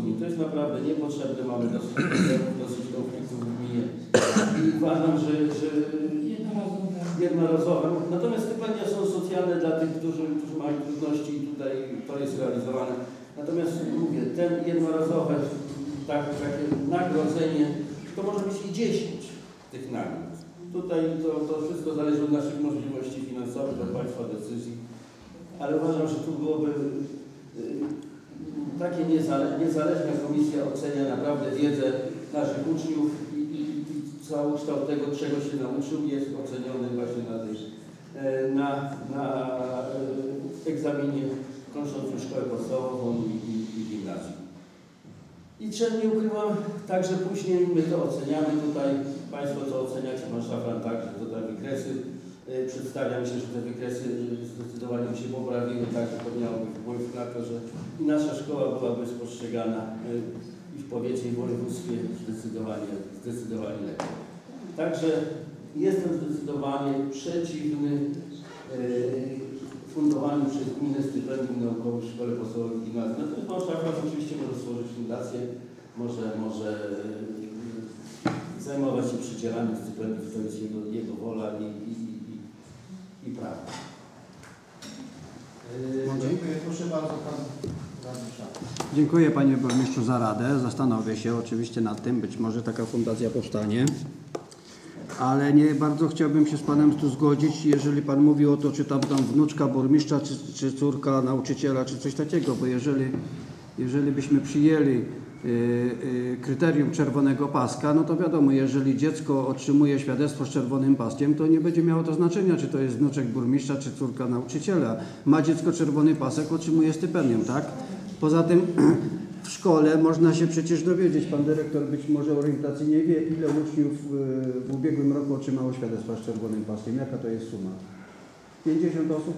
gmin. To jest naprawdę niepotrzebne, mamy dosyć konfliktów w gminie. I uważam, że jednorazowe. Natomiast stypendia są socjalne dla tych, którzy mają trudności i tutaj to jest realizowane. Natomiast mówię, ten jednorazowe takie nagrodzenie, to może być i 10 tych nagród. Tutaj to wszystko zależy od naszych możliwości finansowych, od Państwa decyzji, ale uważam, że tu byłoby takie niezależna komisja ocenia naprawdę wiedzę naszych uczniów i całokształt tego, czego się nauczył, jest oceniony właśnie na egzaminie kończącym szkołę podstawową i gimnazjum. I nie ukrywam, także później my to oceniamy tutaj, Państwo to oceniacie, Pan Szafran także, to te wykresy przedstawia. Myślę, że te wykresy zdecydowanie się poprawiły, także to miałoby wpływ na to, że i nasza szkoła byłaby spostrzegana i w powiecie, i w województwie zdecydowanie lepiej. Także jestem zdecydowanie przeciwny fundowaniu przez gminę stypendium naukowych w szkole podstawowej i gimnazjum. Natomiast Pan Szafran oczywiście może stworzyć fundację, może zajmować się przydzielaniem stypendiów, to jest jego wola i prawo. Dziękuję. Proszę bardzo, Pan Radny Szafran. Dziękuję Panie Burmistrzu za radę. Zastanowię się oczywiście nad tym, być może taka fundacja powstanie. Ale nie bardzo chciałbym się z Panem tu zgodzić, jeżeli Pan mówi o to, czy tam wnuczka burmistrza, czy córka nauczyciela, czy coś takiego, bo jeżeli byśmy przyjęli kryterium czerwonego paska, no to wiadomo, jeżeli dziecko otrzymuje świadectwo z czerwonym paskiem, to nie będzie miało to znaczenia, czy to jest wnuczek burmistrza, czy córka nauczyciela. Ma dziecko czerwony pasek, otrzymuje stypendium, tak? Poza tym w szkole można się przecież dowiedzieć, Pan Dyrektor być może orientacyjnie wie, ile uczniów w ubiegłym roku otrzymało świadectwa z czerwonym paskiem. Jaka to jest suma? 50 osób?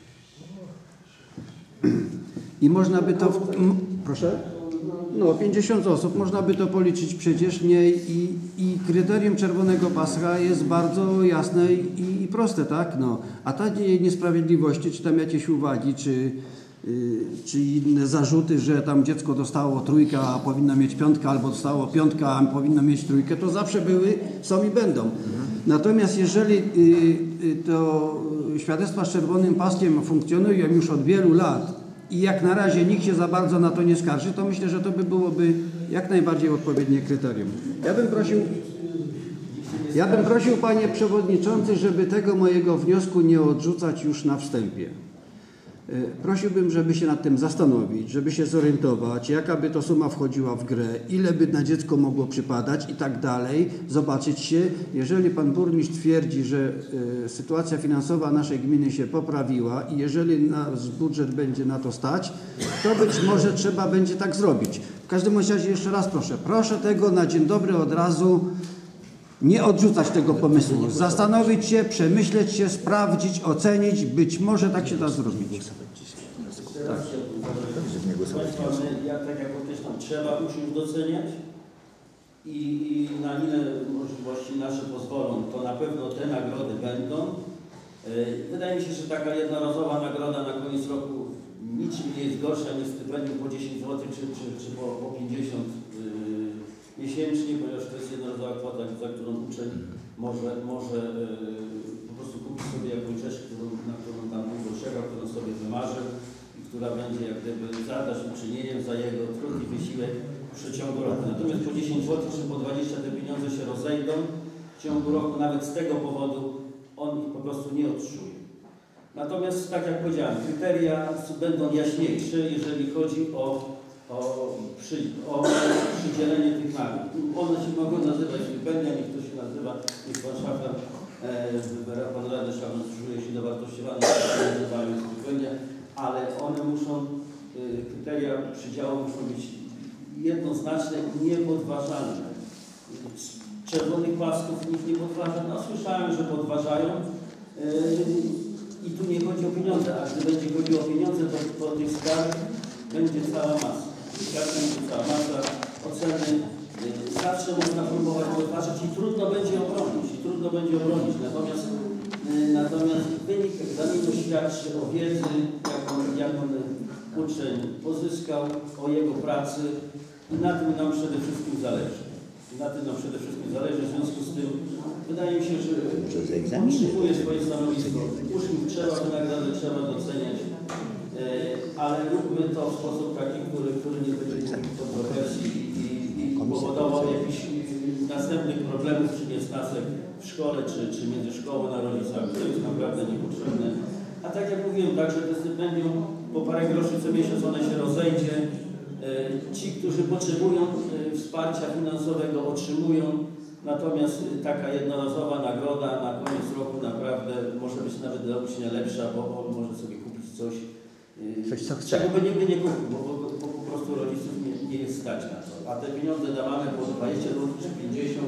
I można by to... Proszę? No, 50 osób, można by to policzyć przecież, nie? I kryterium czerwonego paska jest bardzo jasne i proste, tak? No, a te niesprawiedliwości, czy tam jakieś uwagi, czy inne zarzuty, że tam dziecko dostało trójkę, a powinno mieć piątkę, albo dostało piątkę, a powinno mieć trójkę, to zawsze były, są i będą. Natomiast jeżeli to świadectwa z czerwonym paskiem funkcjonują już od wielu lat i jak na razie nikt się za bardzo na to nie skarży, to myślę, że to byłoby jak najbardziej odpowiednie kryterium. Ja bym prosił, Panie Przewodniczący, żeby tego mojego wniosku nie odrzucać już na wstępie. Prosiłbym, żeby się nad tym zastanowić, żeby się zorientować, jaka by to suma wchodziła w grę, ile by na dziecko mogło przypadać i tak dalej, zobaczyć się. Jeżeli Pan Burmistrz twierdzi, że sytuacja finansowa naszej gminy się poprawiła i jeżeli nasz budżet będzie na to stać, to być może trzeba będzie tak zrobić. W każdym razie jeszcze raz proszę tego na dzień dobry od razu nie odrzucać tego pomysłu, zastanowić się, przemyśleć się, sprawdzić, ocenić, być może tak się da zrobić. Ja tak jak określam, trzeba uczniów doceniać i na ile możliwości nasze pozwolą, to na pewno te nagrody będą. Wydaje mi się, że taka jednorazowa nagroda na koniec roku niczym nie jest gorsza niż stypendium po 10 zł czy po 50 miesięcznie, ponieważ to jest jednorazowa kwota, za którą uczeń może po prostu kupić sobie jakąś rzecz, na którą tam długo czekał, którą sobie wymarzył i która będzie jak gdyby zadośćuczynieniem za jego trud i wysiłek w przeciągu roku. Natomiast po 10 zł czy po 20 te pieniądze się rozejdą w ciągu roku, nawet z tego powodu on ich po prostu nie odczuje. Natomiast tak jak powiedziałem, kryteria będą jaśniejsze, jeżeli chodzi o przydzielenie tych nagród. One się mogą nazywać stypendia, niech to się nazywa, niech Pan Szafran, Pan Radny Szafran czuje się dowartościowany, się nazywają stypendia, ale one muszą, kryteria przydziału muszą być jednoznaczne i niepodważalne. Czerwonych pasków nikt nie podważa. No, słyszałem, że podważają i tu nie chodzi o pieniądze, a gdy będzie chodziło o pieniądze, to tych skarg będzie cała masa. Będzie cała masa oceny. Zawsze można próbować podważyć i trudno będzie obronić. Natomiast wynik egzaminu świadczy o wiedzy, jak on uczeń pozyskał, o jego pracy I na tym nam przede wszystkim zależy. W związku z tym wydaje mi się, że utrzymuje swoje stanowisko. Uczniów trzeba wynagradzać, trzeba doceniać, ale róbmy to w sposób taki, który nie będzie kontrowersji i powodował jakichś następnych problemów czy niesnasek w szkole, czy między szkołą a rodzicami. To jest naprawdę niepotrzebne. A tak jak mówiłem, także to stypendium po parę groszy co miesiąc one się rozejdzie. Ci, którzy potrzebują wsparcia finansowego, otrzymują, natomiast taka jednorazowa nagroda na koniec roku naprawdę może być nawet dla ucznia lepsza, bo on może sobie kupić coś, co chce. czego by nigdy nie kupił, bo po prostu rodziców nie jest stać na to. A te pieniądze dawane po 20 zł czy 50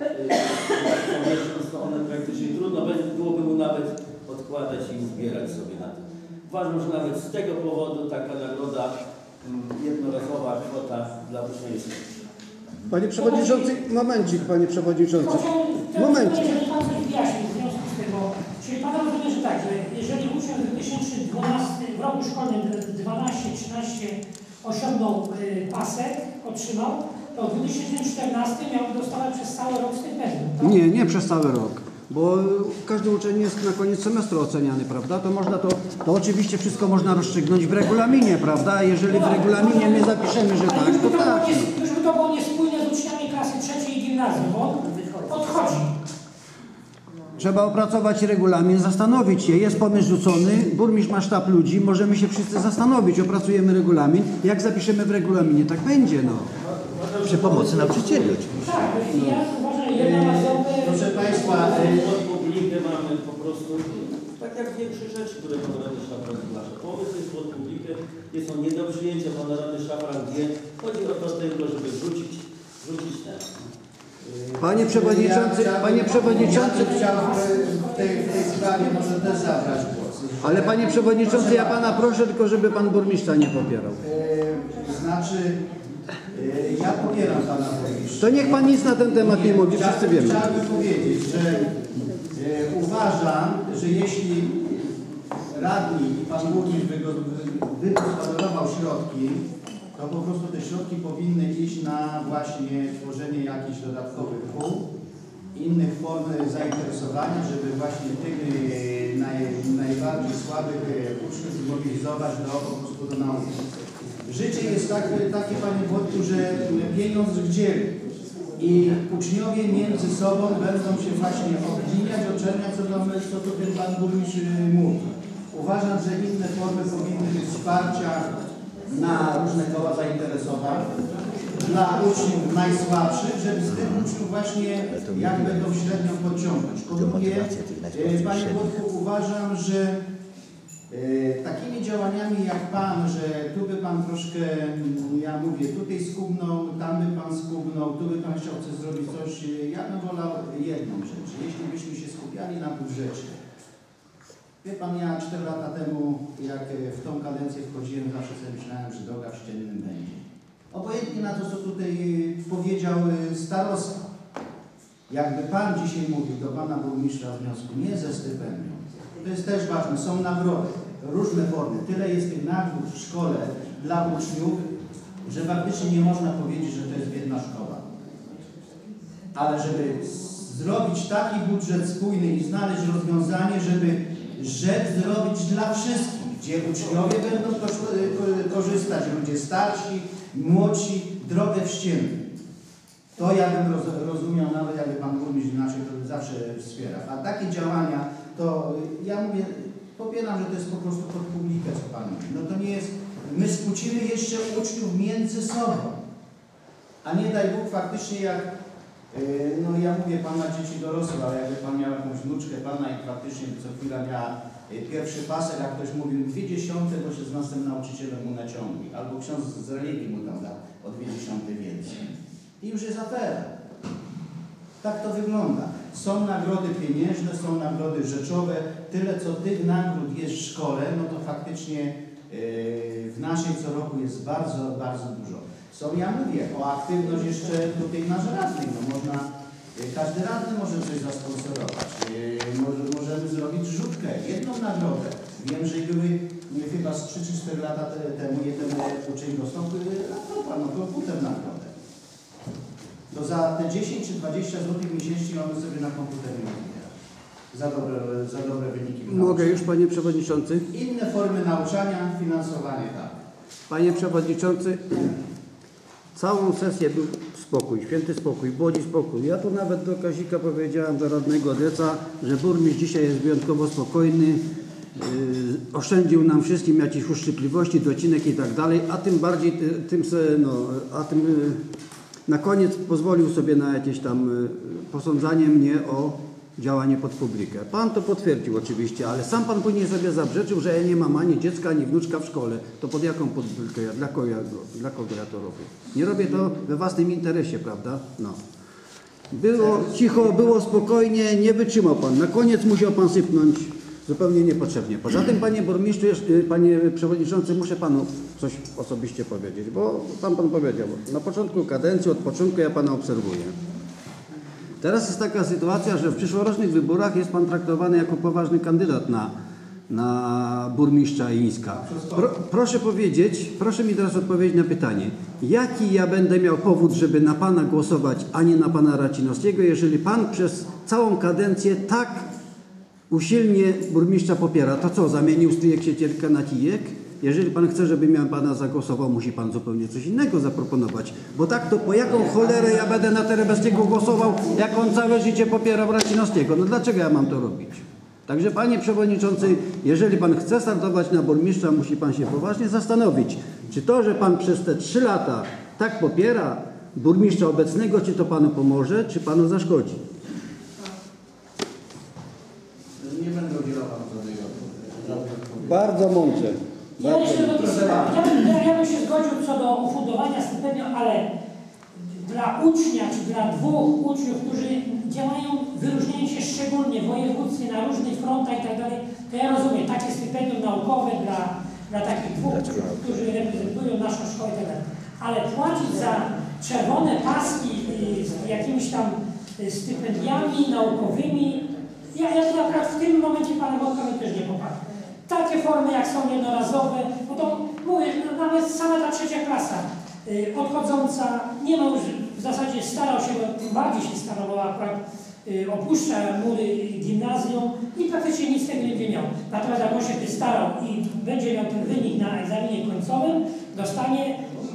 co miesiąc, to one praktycznie trudno byłoby mu nawet odkładać i zbierać sobie na to. Uważam, że nawet z tego powodu taka nagroda jednorazowa kwota dla ucznia jest lepsza. Panie Przewodniczący, momencik, Panie Przewodniczący. Momencik. Jeżeli Pan coś wyjaśnił w związku z tym, czyli Pan rozumie, że tak, że jeżeli uczeń w 2012 w roku szkolnym 12-13 osiągnął pasek, otrzymał, to w 2014 miał dostawać przez cały rok stypendium, tak? Nie przez cały rok. Bo każdy uczeń jest na koniec semestru oceniany, prawda? To można to oczywiście wszystko można rozstrzygnąć w regulaminie, prawda? Jeżeli w regulaminie my zapiszemy, że tak, to tak. Już by to było niespójne z uczniami klasy trzeciej i gimnazjum, bo on odchodzi. Trzeba opracować regulamin, zastanowić się. Jest pomysł rzucony, burmistrz ma sztab ludzi, możemy się wszyscy zastanowić, opracujemy regulamin. Jak zapiszemy w regulaminie, tak będzie, no. Przy pomocy nauczycieli oczywiście. Tak, ja uważam, jednorazowe... Proszę Państwa, Publikę mamy po prostu, tak jak większość rzeczy, które Pan Radny Szafran zgłasza. Pomysł jest pod publikę, jest on nie do przyjęcia, Pan Radny Szafran wie. Chodzi o to tylko, żeby wrzucić ten. Panie Przewodniczący, Ja chciałbym w tej sprawie może też zabrać głos. ale Panie Przewodniczący, ja Pana proszę tylko, żeby Pan burmistrza nie popierał. Ja popieram Pana burmistrza. To niech Pan nic na ten temat nie mówi, wszyscy wiemy. Chciałbym powiedzieć, że uważam, że jeśli radni i Pan burmistrz wygospodarował środki, to po prostu te środki powinny iść na właśnie tworzenie jakichś dodatkowych kół, innych form zainteresowania, żeby właśnie tych najbardziej słabych uczniów zmobilizować po prostu do nauki. Życie jest takie, Panie Władku, że pieniądz dzieli i uczniowie między sobą będą się właśnie obwiniać, oczerniać, co tu ten Pan Burmistrz mówi. Uważam, że inne formy powinny być wsparcia na różne koła zainteresowań dla uczniów najsłabszych, żeby z tych uczniów właśnie jak będą średnią podciągnąć. Po drugie, Panie Władku, uważam, że takimi działaniami jak Pan, że tu by Pan troszkę, ja mówię, tutaj skubnął, tam by Pan skubnął, tu by Pan chciał coś zrobić, coś, ja bym wolał jedną rzecz. Jeśli byśmy się skupiali na budżecie. Wie Pan, ja 4 lata temu, jak w tą kadencję wchodziłem, zawsze sobie myślałem, że droga w ściennym będzie. Obojętnie na to, co tutaj powiedział starosta. Jakby Pan dzisiaj mówił do Pana Burmistrza w wniosku, nie ze stypendium. To jest też ważne, są nagrody, różne formy. Tyle jest tych nagród w szkole dla uczniów, że faktycznie nie można powiedzieć, że to jest biedna szkoła. Ale żeby zrobić taki budżet spójny i znaleźć rozwiązanie, żeby rzecz zrobić dla wszystkich, gdzie uczniowie będą korzystać, ludzie starsi, młodsi, drogę w ścienną. To ja bym rozumiał, nawet jakby Pan Burmistrz inaczej to zawsze wspiera. A takie działania, to ja mówię, popieram, że to jest po prostu pod publikę, co Pan mówi. No to nie jest, my skłócimy jeszcze uczniów między sobą. A nie daj Bóg faktycznie jak, no ja mówię, Pan ma dzieci dorosłe, ale jakby Pan miał jakąś wnuczkę Pana i faktycznie co chwila miała pierwszy pasek, jak ktoś mówił 0,2, to się z następnym nauczycielem mu naciągnie. Albo ksiądz z religii mu tam da o 0,2 więcej. I już jest afera. Tak to wygląda. Są nagrody pieniężne, są nagrody rzeczowe. Tyle, co tych nagród jest w szkole, no to faktycznie w naszej co roku jest bardzo, bardzo dużo. Ja mówię o aktywność jeszcze tutaj nasz radnych. No można, każdy radny może coś zasponsorować. Możemy zrobić rzutkę, jedną nagrodę. Wiem, że były chyba z 3 czy 4 lata temu jeden uczeń dostał laptopa, no komputer nagrodę. za te 10 czy 20 zł miesięcznie mamy sobie na komputer nie wybierać. Za dobre wyniki. Mogę już, panie przewodniczący? Inne formy nauczania, finansowanie, tak. Panie przewodniczący, całą sesję był spokój, święty spokój, błodzi spokój. Ja tu nawet do Kazika powiedziałem, do radnego Deca, że burmistrz dzisiaj jest wyjątkowo spokojny, oszczędził nam wszystkim jakieś uszczypliwości, docinek i tak dalej, a tym bardziej, na koniec pozwolił sobie na jakieś tam posądzanie mnie o działanie pod publikę. Pan to potwierdził oczywiście, ale sam pan później sobie zabrzeczył, że ja nie mam ani dziecka, ani wnuczka w szkole. To pod jaką publikę? Dla kogo ja to robię? Nie robię to we własnym interesie, prawda? No. Było cicho, było spokojnie, nie wytrzymał pan. Na koniec musiał pan sypnąć zupełnie niepotrzebnie. Poza tym, panie burmistrzu, panie przewodniczący, muszę panu coś osobiście powiedzieć, bo pan powiedział, na początku kadencji, od początku ja pana obserwuję. Teraz jest taka sytuacja, że w przyszłorocznych wyborach jest pan traktowany jako poważny kandydat na burmistrza Ińska. Proszę mi teraz odpowiedzieć na pytanie, jaki ja będę miał powód, żeby na pana głosować, a nie na pana Racinowskiego, jeżeli pan przez całą kadencję tak usilnie burmistrza popiera? To co, zamienił stryjek siecielkę na kijek? Jeżeli pan chce, żebym ja pana zagłosował, musi pan zupełnie coś innego zaproponować. Bo tak to po jaką cholerę ja będę na Terebestiego głosował, jak on całe życie popierał Racinowskiego? No dlaczego ja mam to robić? Także panie przewodniczący, jeżeli pan chce startować na burmistrza, musi pan się poważnie zastanowić, czy to, że pan przez te 3 lata tak popiera burmistrza obecnego, czy to panu pomoże, czy panu zaszkodzi. Nie będę udzielał panu żadnej Bardzo mądrze. Ja bym się zgodził co do ufundowania stypendium, ale dla ucznia czy dla 2 uczniów, którzy działają, wyróżniają się szczególnie w województwie, na różnych frontach i tak dalej, to ja rozumiem, takie stypendium naukowe dla takich 2 uczniów, którzy reprezentują naszą szkołę i tak dalej. Ale płacić za czerwone paski z jakimiś tam stypendiami naukowymi, ja akurat w tym momencie pana Wodkowi też nie popatrzę. Takie formy jak są jednorazowe, bo to mówię, nawet sama ta 3. klasa odchodząca, nie ma już w zasadzie starał się, bo tym bardziej się starał, bo akurat opuszcza mury gimnazjum i praktycznie nic z tego nie będzie miał. Natomiast jak on się by starał i będzie miał ten wynik na egzaminie końcowym, dostanie,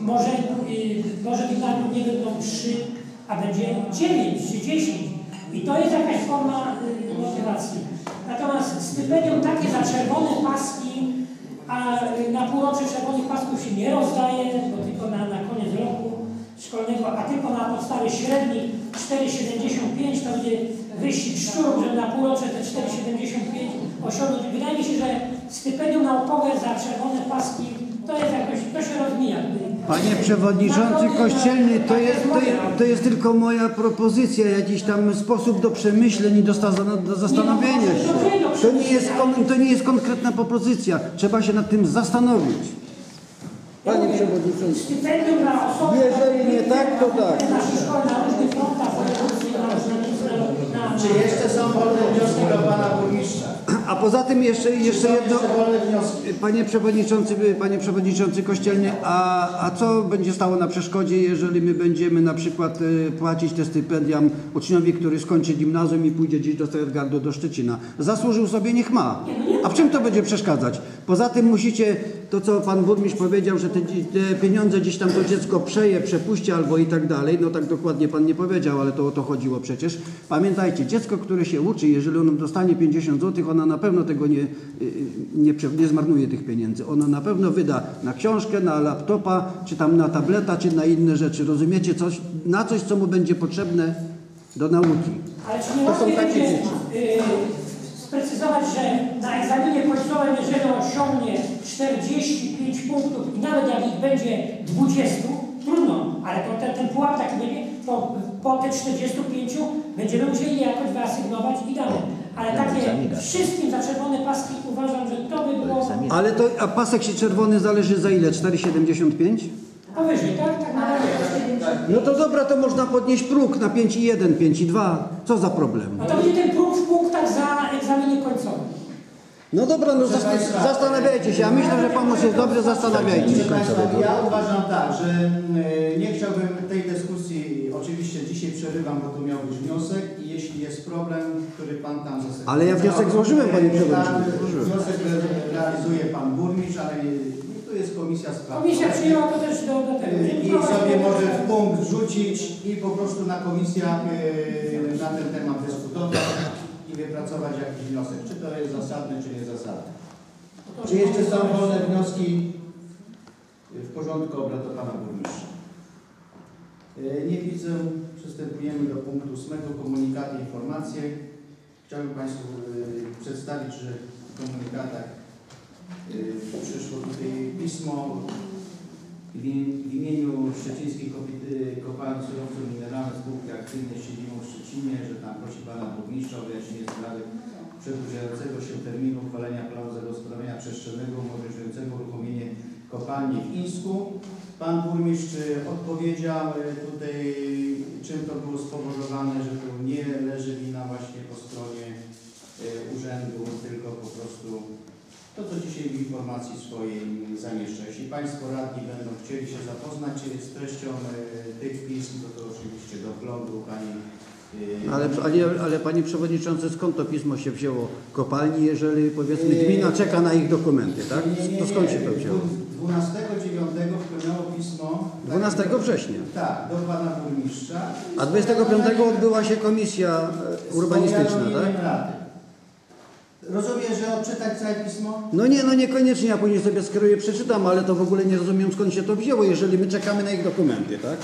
może tych nagród nie będą 3, a będzie 9 czy 10. I to jest jakaś forma motywacji. Natomiast stypendium takie za czerwone paski, a na półrocze czerwonych pasków się nie rozdaje, bo tylko na koniec roku szkolnego, a tylko na podstawie średnich 4,75 to będzie wyścig szczurów, żeby na półrocze te 4,75 osiągnąć. Wydaje mi się, że stypendium naukowe za czerwone paski to jest jakoś, to się rozmija. Panie przewodniczący kościelny, to jest tylko moja propozycja, jakiś tam sposób do przemyśleń i do zastanowienia się. To nie jest konkretna propozycja. Trzeba się nad tym zastanowić. Panie przewodniczący. Stypendium dla osoby, jeżeli nie tak, to tak. Nasze szkoły na różnych frontach wojewódzkich, Czy jeszcze są wolne wnioski do pana burmistrza? A poza tym jeszcze jedno, wolne wnioski? panie przewodniczący kościelny, a co będzie stało na przeszkodzie, jeżeli my będziemy na przykład płacić te stypendia uczniowi, który skończy gimnazjum i pójdzie gdzieś do Stargardu, do Szczecina? Zasłużył sobie, niech ma. A w czym to będzie przeszkadzać? Poza tym musicie, to co pan burmistrz powiedział, że te pieniądze gdzieś tam to dziecko przepuści albo i tak dalej, no tak dokładnie pan nie powiedział, ale to o to chodziło przecież. Pamiętajcie, dziecko, które się uczy, jeżeli ono dostanie 50 zł, ona na pewno tego nie zmarnuje tych pieniędzy. Ono na pewno wyda na książkę, na laptopa, czy tam na tableta, czy na inne rzeczy. Rozumiecie? Na coś, co mu będzie potrzebne do nauki. Ale czy nie łatwiej będzie sprecyzować, że na egzaminie końcowym, jeżeli osiągnie 45 punktów i nawet jak ich będzie 20, trudno, ale to ten pułap taki będzie, to po te 45 będziemy musieli je jakoś wyasygnować i damy. Ale takie wszystkim za czerwone paski uważam, że to by było... Ale to, a pasek się czerwony zależy za ile? 4,75? Powyżej, tak? Tak na razie. No to dobra, to można podnieść próg na 5,1, 5,2. Co za problem? No to będzie ten próg w punktach za egzaminie końcowym. No dobra, no zastanawiajcie się. Ja myślę, że pomysł jest dobry, zastanawiajcie się. Ja uważam tak, że nie chciałbym tej dyskusji oczywiście dzisiaj przerywam, bo to miał być wniosek i jeśli jest problem, który Pan tam zasypał. Ale ja wniosek złożyłem, Panie Przewodniczący. Wniosek realizuje Pan Burmistrz, ale tu jest komisja spraw. Komisja przyjęła to też do tego. I sobie może w punkt wrzucić i po prostu na komisjach na ten temat dyskutować i wypracować jakiś wniosek. Czy to jest zasadne, czy niezasadne. Czy jeszcze są wolne wnioski w porządku obrad do Pana Burmistrza? Nie widzę. Przystępujemy do punktu 8. Komunikaty, informacje. Chciałbym Państwu przedstawić, że w komunikatach przyszło tutaj pismo w imieniu Szczecińskiej Kopalni Surowców Mineralnych Spółki Akcyjnej z siedzibą w Szczecinie, że tam prosi Pana Burmistrza o wyjaśnienie sprawy przedłużającego się terminu uchwalenia planu zagospodarowania przestrzennego umożliwiającego uruchomienie kopalni w Insku. Pan Burmistrz odpowiedział tutaj, czym to było spowodowane, że to nie leży wina właśnie po stronie urzędu, tylko po prostu to, co dzisiaj w informacji swojej zamieszcza. Jeśli Państwo radni będą chcieli się zapoznać z treścią tych pism, to oczywiście do wglądu Pani. Ale Panie Przewodniczący, skąd to pismo się wzięło kopalni, jeżeli powiedzmy gmina czeka na ich dokumenty, tak? To skąd się to wzięło? 12.9 wpłynęło pismo. 12 września. Tak, do Pana Burmistrza. A 25 odbyła się komisja urbanistyczna, tak? Rozumiem, że odczytać całe pismo? No niekoniecznie, ja później sobie skieruję, przeczytam, ale to w ogóle nie rozumiem, skąd się to wzięło, jeżeli my czekamy na ich dokumenty, tak?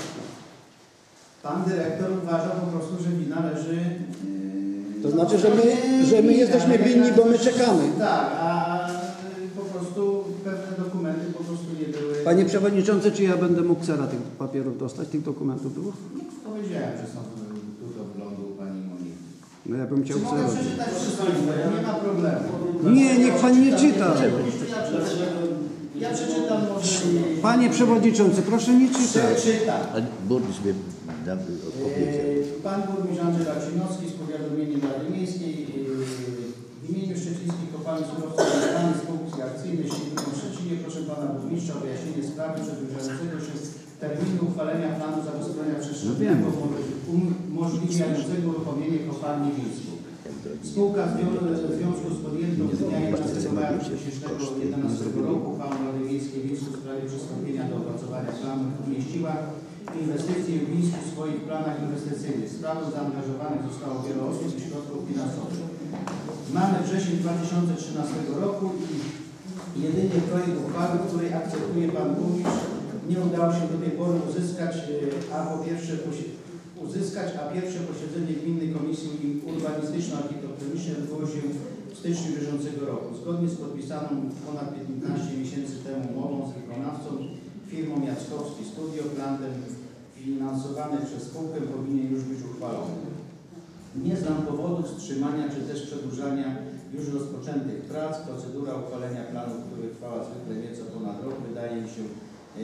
Pan dyrektor uważa po prostu, że wina leży... To znaczy, że my jesteśmy winni, bo my czekamy. Tak, a po prostu pewne dokumenty po prostu nie były... Panie Przewodniczący, czy ja będę mógł ksera tych papierów dostać, tych dokumentów dwóch? Powiedziałem, że są tu do wglądu Pani Moniki. No ja bym chciał Czy mogę ksera. przeczytać wszystko? Nie ma problemu. Nie, niech Pan nie czyta. Ja przeczytam może... Panie Przewodniczący, proszę nie czytać. Przeczytam. Ale burmistrz mnie odpowiedział. Pan burmistrz Andrzej Raczynowski z powiadomieniem Rady Miejskiej w imieniu Szczecińskiej Kopalni Surowców Mineralnych Spółki Akcyjnej z siedzibą w Szczecinie proszę Pana Burmistrza o wyjaśnienie sprawy przedłużającego się terminu uchwalenia planu zagospodarowania przestrzennego umożliwiającego uruchomienie kopalni w Insku. Spółka w związku z podjętą z dnia 11 maja 2011 roku uchwałą Rady Miejskiej w Insku w sprawie przystąpienia do opracowania planu umieściła inwestycje w Mińsku w swoich planach inwestycyjnych. W sprawę zaangażowanych zostało wiele osób i środków finansowych. Mamy wrzesień 2013 roku i jedynie projekt uchwały, który akceptuje Pan Burmistrz, nie udało się do tej pory uzyskać, a pierwsze posiedzenie Gminnej Komisji Urbanistyczno-Architektonicznej odbyło się w styczniu bieżącego roku. Zgodnie z podpisaną ponad 15 miesięcy temu umową z wykonawcą firmą Jackowski Studio, planem finansowany przez spółkę powinien już być uchwalony. Nie znam powodów wstrzymania czy też przedłużania już rozpoczętych prac. Procedura uchwalenia planu, który trwała zwykle nieco ponad rok, wydaje mi się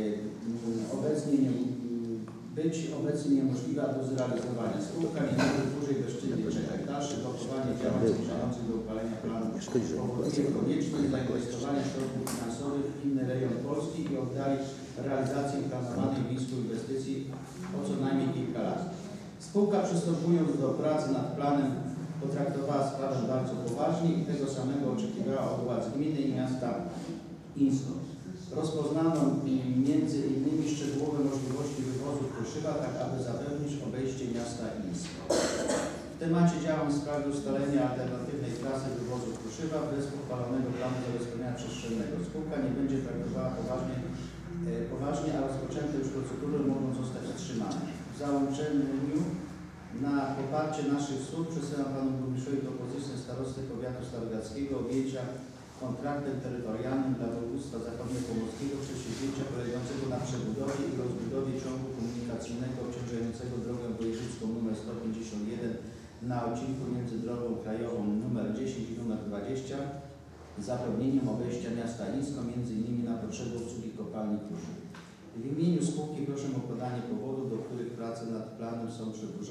obecnie niemożliwa do zrealizowania. Spółka nie może dłużej bezczynnie czekać. Dalsze blokowanie działań zmierzających do uchwalenia planu powoduje konieczność zainwestowania środków finansowych w inny rejon Polski i oddali realizację planowanej w Mińsku inwestycji o co najmniej kilka lat. Spółka, przystępując do pracy nad planem, potraktowała sprawę bardzo poważnie i tego samego oczekiwała od władz gminy i miasta Insku. Rozpoznano między innymi szczegółowe możliwości wywozu kruszywa, tak aby zapewnić obejście miasta Insko. W temacie działań w sprawie ustalenia alternatywnej trasy wywozu kruszywa bez uchwalonego planu zagospodarowania przestrzennego. Spółka nie będzie traktowała poważnie, a rozpoczęte już procedury mogą zostać wstrzymane. W załączeniu na poparcie naszych słów przesyłam Panu Burmistrzowi propozycję starosty powiatu starogackiego objęcia kontraktem terytorialnym dla województwa zachodniopomorskiego przedsięwzięcia polegającego na przebudowie i rozbudowie ciągu komunikacyjnego obciążającego drogę wojewódzką nr 151 na odcinku między drogą krajową nr 10 i nr 20 z zapewnieniem obejścia miasta Insko, m.in. na potrzeby obsługi kopalni Kruszyn. W imieniu spółki proszę o podanie powodów, do których prace nad planem są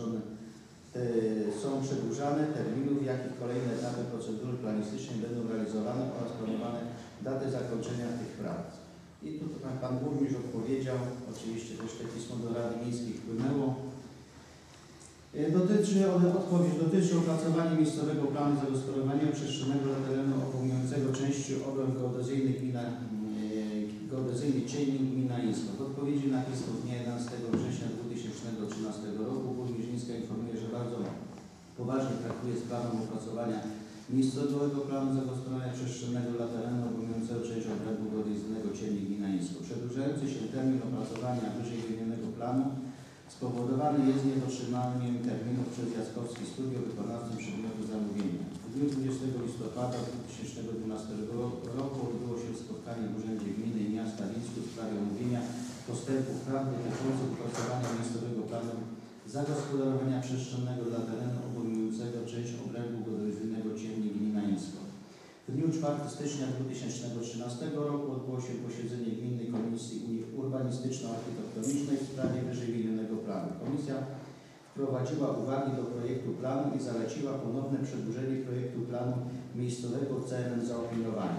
przedłużane, terminów, w jakich kolejne etapy procedury planistycznej będą realizowane oraz planowane daty zakończenia tych prac. I tu Pan Burmistrz odpowiedział, oczywiście też to pismo do Rady Miejskiej wpłynęło. Dotyczy opracowania miejscowego planu zagospodarowania przestrzennego dla terenu obejmującego części obręb geodezyjnych geodezyjny Ciejnik gmina Iskot. W odpowiedzi na pismo z dnia 11 września 2013 roku burmistrz Gnińska informuje, że bardzo poważnie traktuje sprawę opracowania miejscowego planu zagospodarowania przestrzennego dla terenu obejmującego część obrębu geodezyjnego Ciejnik gmina Iskot. Przedłużający się termin opracowania wyżej wymienionego planu spowodowany jest niedotrzymaniem terminów przez Jackowski Studio wykonawcą przedmiotu zamówienia. W dniu 20 listopada 2012 roku odbyło się spotkanie w Urzędzie Gminy i Miasta Lińsku w sprawie omówienia postępów prawnych dotyczących opracowania miejscowego planu zagospodarowania przestrzennego dla terenu obejmującego część obrębu geodezyjnego Ciemnik gmina Ińsko. W dniu 4 stycznia 2013 roku odbyło się posiedzenie Gminnej Komisji Urbanistyczno-Architektonicznej w sprawie wyżej wymienionego planu. Komisja wprowadziła uwagi do projektu planu i zaleciła ponowne przedłużenie projektu planu miejscowego celem zaopiniowania.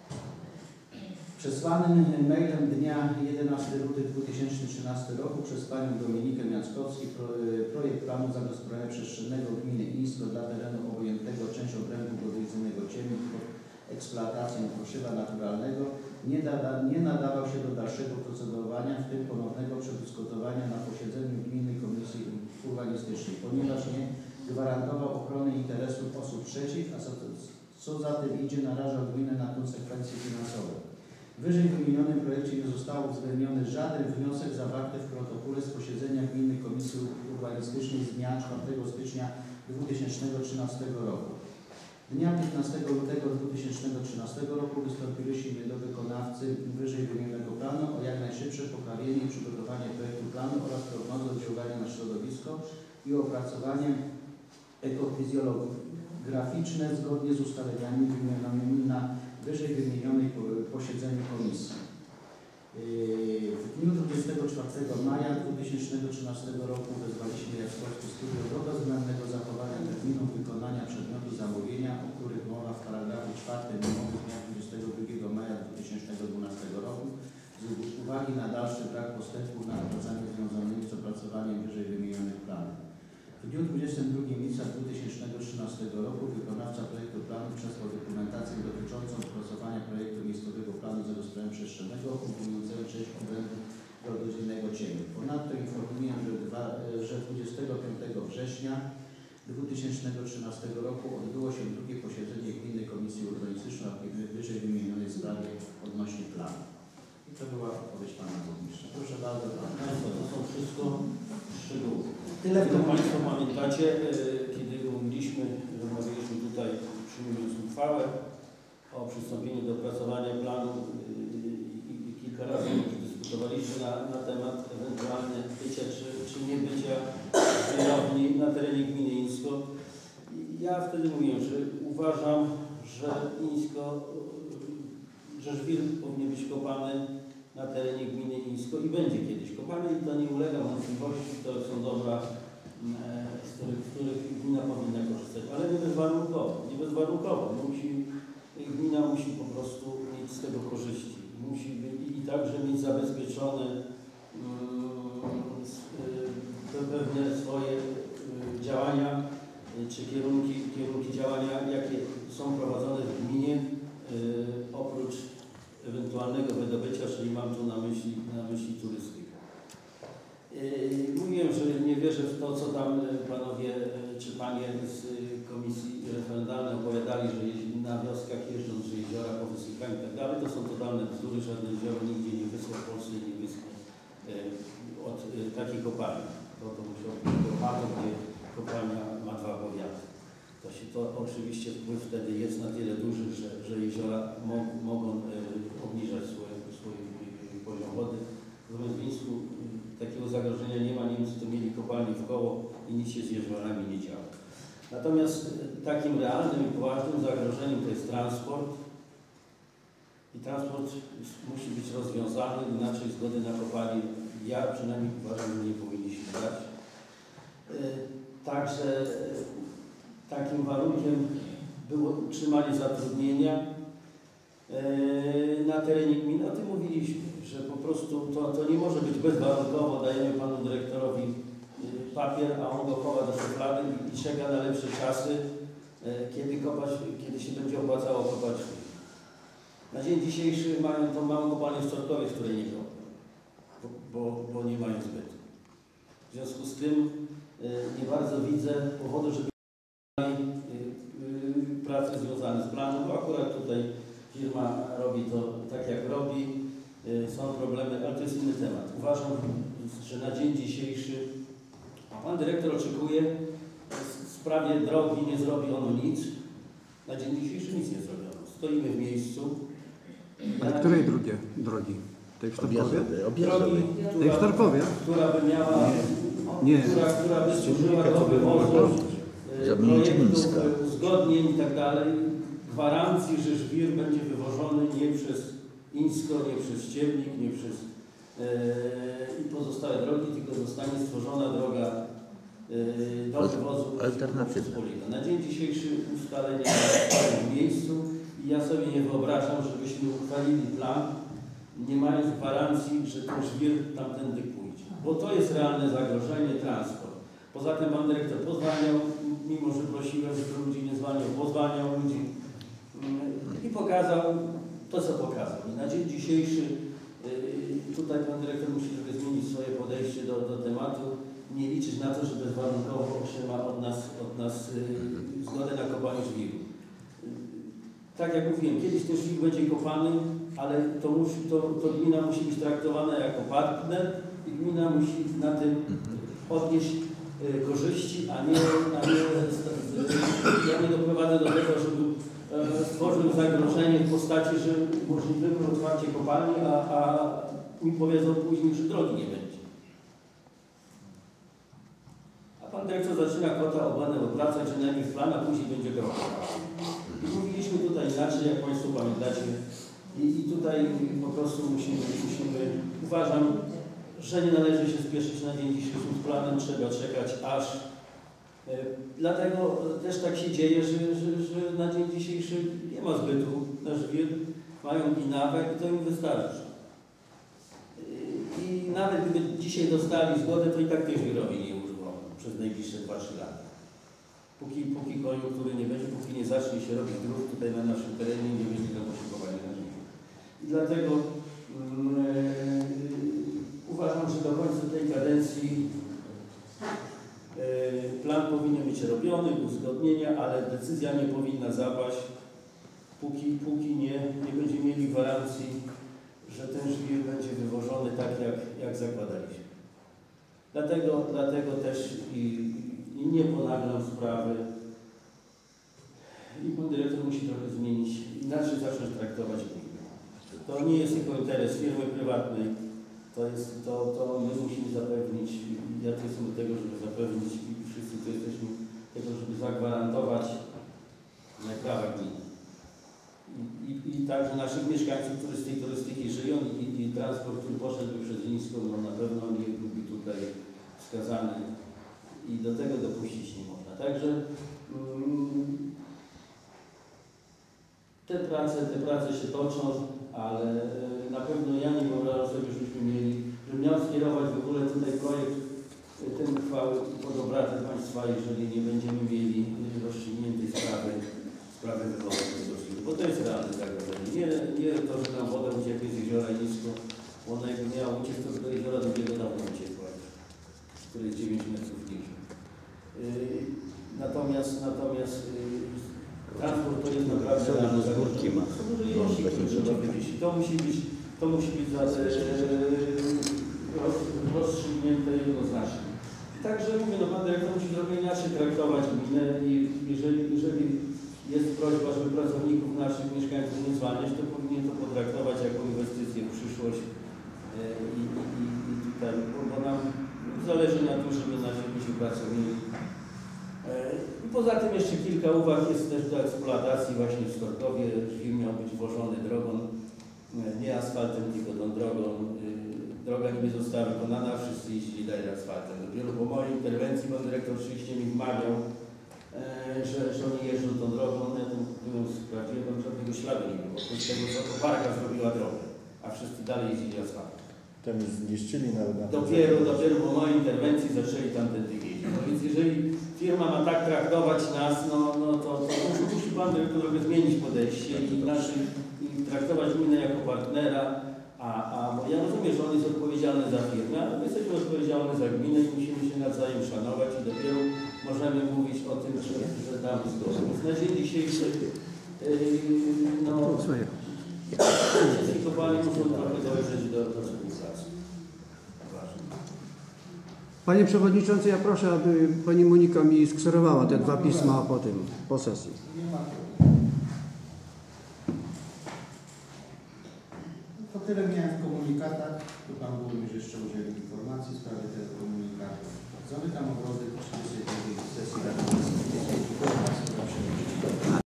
Przesłanym mailem dnia 11 luty 2013 roku przez panią Dominikę Miackowski projekt planu zagospodarowania przestrzennego gminy Ińsko dla terenu obejętego częścią obrębu geodezyjnego Ciemnik pod eksploatacją kruszywa naturalnego nie nadawał się do dalszego procedowania, w tym ponownego przedyskutowania na posiedzeniu Gminnej Komisji Urbanistycznej, ponieważ nie gwarantował ochrony interesów osób trzecich, a co za tym idzie narażał gminę na konsekwencje finansowe. W wyżej wymienionym projekcie nie został uwzględniony żaden wniosek zawarty w protokole z posiedzenia Gminnej Komisji Urbanistycznej z dnia 4 stycznia 2013 roku. Dnia 15 lutego 2013 roku wystąpiliśmy do wykonawcy wyżej wymienionego planu o jak najszybsze poprawienie i przygotowanie projektu planu oraz prognozę oddziaływania na środowisko i opracowanie ekofizjologiczne zgodnie z ustaleniami wymienionymi na wyżej wymienionej posiedzeniu komisji. W dniu 24 maja 2013 roku wezwaliśmy Jackowskie Studio do bezwzględnego zachowania terminów wykonania przedmiotu zamówienia, o których mowa w paragrafie 4 umowy z dnia 22 maja 2012 roku z uwagi na dalszy brak postępów na pracami związanymi z opracowaniem wyżej wymienionych planów. W dniu 22 lipca 2013 roku wykonawca projektu planu przesłał dokumentację dotyczącą opracowania projektu miejscowego planu zagospodarowania przestrzennego obejmującego część obrębu geodezyjnego Ciemnik. Ponadto informuję, że 25 września 2013 roku odbyło się drugie posiedzenie Gminnej Komisji Urbanistyczno-Architektonicznej w wyżej wymienionej sprawie odnośnie planu. I to była odpowiedź Pana Burmistrza. Proszę bardzo. Państwo, to są wszystko szczegóły. Tyle w Jak tym Państwo pamiętacie, kiedy rozmawialiśmy tutaj, przyjmując uchwałę o przystąpieniu do opracowania planu i kilka razy dyskutowaliśmy na temat ewentualnie bycia czy nie bycia żwirowni na terenie gminy Ińsko. Ja wtedy mówiłem, że uważam, że że żwir powinien być kopany na terenie gminy Ińsko i będzie kiedyś kopany i to nie ulega wątpliwości, to są dobra, z których gmina powinna korzystać, ale nie bezwarunkowo. Gmina musi po prostu mieć z tego korzyści. Musi i także mieć zabezpieczone pewne swoje działania, czy kierunki działania, jakie są prowadzone w gminie, oprócz ewentualnego wydobycia, czyli mam tu na myśli turystykę. Mówiłem, że nie wierzę w to, co tam panowie czy panie z komisji referendalnej opowiadali, że na wioskach jeżdżąc, że jeziora powysychają i tak dalej. To są totalne bzdury, żadne jezioro nigdzie nie wyschło w Polsce i nie wyschnie od takiej kopalni. To musiał być kopalnia, gdzie kopalnia ma 2 powiaty. To oczywiście wpływ wtedy jest na tyle duży, że jeziora mogą obniżać swój poziom wody. Natomiast w Wińsku takiego zagrożenia nie ma. Niemcy to mieli kopalnie w koło i nic się z jeziorami nie działo. Natomiast takim realnym i poważnym zagrożeniem to jest transport. I transport musi być rozwiązany, inaczej zgody na kopalnie, ja przynajmniej uważam, że nie powinniśmy dać. Także takim warunkiem było utrzymanie zatrudnienia na terenie gminy. O tym mówiliśmy, że po prostu to nie może być bezwarunkowo, dajemy panu dyrektorowi papier, a on go chowa do szuflady i czeka na lepsze czasy, kiedy się będzie opłacało kopać żwir. Na dzień dzisiejszy mają tą małą kopalnię w Czortowie, w której nie kopią, bo nie mają zbytu. W związku z tym nie bardzo widzę powodu, żeby prace związane z planem, bo akurat tutaj firma robi to tak, jak robi. Są problemy, ale to jest inny temat. Uważam, że na dzień dzisiejszy, a pan dyrektor oczekuje, w sprawie drogi nie zrobiono nic. Na dzień dzisiejszy nic nie zrobiono. Stoimy w miejscu. Ale której drogi? Tej w Starkowie? Objazdowej. Tej w Starkowie? Która by miała, Nie. która by służyła do wywozu projektów, uzgodnień i tak dalej, gwarancji, że żwir będzie wywożony nie przez Ińsko, nie przez Ściebnik, nie przez i pozostałe drogi, tylko zostanie stworzona droga do wywozu alternatywna. Na dzień dzisiejszy ustalenia są w miejscu i ja sobie nie wyobrażam, żebyśmy uchwalili plan, nie mając gwarancji, że ten żwir tamtędy pójdzie. Bo to jest realne zagrożenie, transport. Poza tym pan dyrektor pozwaniał, mimo że prosiłem, żeby ludzi nie zwalniał, pozwaniał ludzi i pokazał to, co pokazał. I na dzień dzisiejszy tutaj pan dyrektor musi trochę zmienić swoje podejście do tematu, nie liczyć na to, że bezwarunkowo otrzyma od nas zgodę na kopanie żwiru. Tak jak mówiłem, kiedyś ten żwir będzie kopany, ale to gmina musi być traktowana jako partner i gmina musi na tym odnieść korzyści, a ja nie doprowadzę do tego, żeby stworzył zagrożenie w postaci, że możliwe otwarcie kopalni, a mi powiedzą później, że drogi nie będzie. A pan dyrektor zaczyna kota obanem obracać, że najpierw plan, a później będzie groźba. I mówiliśmy tutaj inaczej, jak Państwo pamiętacie. I tutaj po prostu musimy, uważam, że nie należy się spieszyć na dzień dzisiejszy z planem, trzeba czekać aż. Dlatego też tak się dzieje, że na dzień dzisiejszy nie ma zbytu na żwir, mają ginawę i to im wystarczy. I nawet gdyby dzisiaj dostali zgodę, to i tak tej żwirowi nie używają przez najbliższe 2-3 lata. Póki koniunktury nie będzie, póki nie zacznie się robić dróg tutaj na naszym terenie, nie będzie tam poszukiwania na żwir. I dlatego uważam, że do końca tej kadencji plan powinien być robiony, uzgodnienia, ale decyzja nie powinna zapaść, póki nie będziemy mieli gwarancji, że ten żwir będzie wywożony tak, jak zakładaliśmy. Dlatego też i nie ponaglam sprawy i pan dyrektor musi trochę zmienić, inaczej zacząć traktować gminę. To nie jest tylko interes firmy prywatnej, to my musimy zapewnić, ja tu jestem do tego, żeby zapewnić i wszyscy tu jesteśmy tego, żeby zagwarantować prawa gminy. I także naszych mieszkańców, którzy z tej turystyki żyją i transport, który poszedłby przez Ińską, no na pewno nie byłby tutaj wskazany i do tego dopuścić nie można. Także te prace się toczą, ale na pewno ja nie wyobrażam sobie, żebym miał skierować w ogóle tutaj projekt ten uchwały pod obrady państwa, jeżeli nie będziemy mieli rozstrzygniętej sprawy wywozu tego żwiru, bo to jest realne zagrożenie. Nie to, że nam woda ucieknie z jeziora nisko, ona jakby miała uciec, to do jeziora drugiego dawno uciekła, które jest 9 metrów niżej. Natomiast transport to jest naprawdę realne zagrożenie. To musi być rozstrzygnięte jednoznacznie. Także mówię, no pan dyrektor musi trochę inaczej traktować gminę i jeżeli jest prośba, żeby pracowników naszych mieszkańców nie zwalniać, to powinien to potraktować jako inwestycję w przyszłość i tutaj, bo nam zależy na tym, żeby nasi ludzie pracowali. I poza tym jeszcze kilka uwag jest też do eksploatacji właśnie w Starkowie. Żwir miał być wożony drogą, nie asfaltem, tylko tą drogą. Droga niby została wykonana, wszyscy jeździli dalej asfaltem. Dopiero po mojej interwencji pan dyrektor oczywiście mi wmawiał, że oni jeżdżą tą drogą. Ja tam byłem, sprawdziłem, tam żadnego śladu nie było. Oprócz tego, co koparka zrobiła drogę, a wszyscy dalej jeździli asfaltem. Tam zniszczyli nawet na Dopiero po mojej interwencji zaczęli tamtędy jeździć. trochę zmienić podejście i traktować gminę jako partnera, bo ja rozumiem, że on jest odpowiedzialny za firmę, ale my jesteśmy odpowiedzialni za gminę i musimy się nawzajem szanować i dopiero możemy mówić o tym, że damy zgodę. Więc na dzień dzisiejszy certyfikowani muszą trochę dojrzeć do współpracy. Panie Przewodniczący, ja proszę, aby Pani Monika mi skserowała te 2 pisma po sesji. To tyle miałem w komunikatach. Tu Pan Burmistrz jeszcze udzielił informacji w sprawie tego komunikatu. Zamykam obrady 32 sesji Rady Miejskiej.